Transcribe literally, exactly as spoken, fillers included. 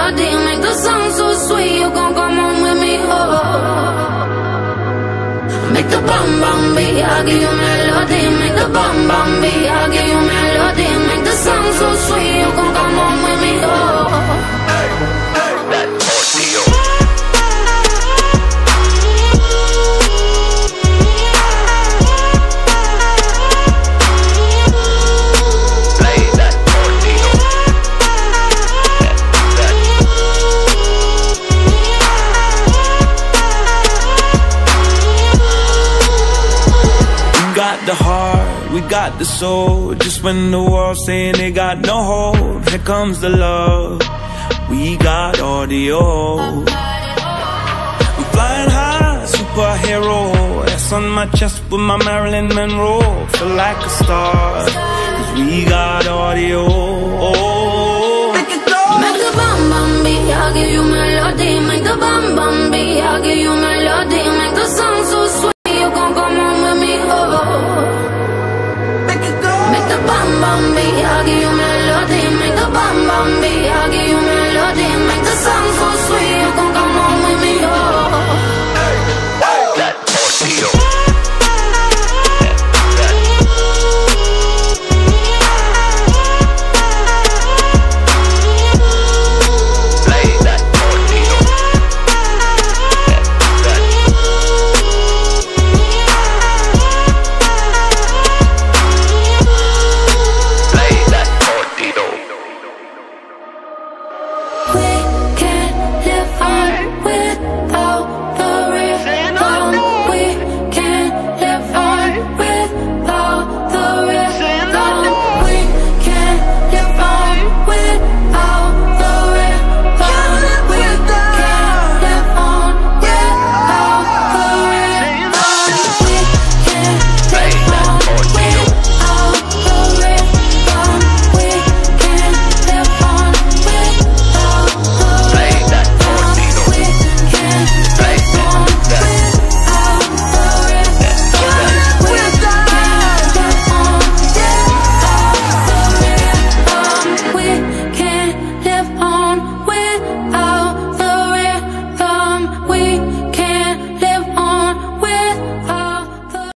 melody, make the song so sweet. You gon' come home with me, oh. Make the bam bam beat, I'll give you melody. Make the bam bam beat, I'll give you melody. Make the song so sweet, you gon' come home with me, oh. Hey, hey, that audio. The heart, we got the soul. Just when the world's saying they got no hope, here comes the love. We got audio. I'm flying high, superhero. S on my chest with my Marilyn Monroe. Feel like a star, cause we got audio. Make it go. Make the bam bam beat, I'll give you melody. Make the bam bam beat, I'll give you melody. Make the song so sweet, you gon' come home with me, oh. Make the bam bam beat, I'll give you melody. Make the bam bam beat,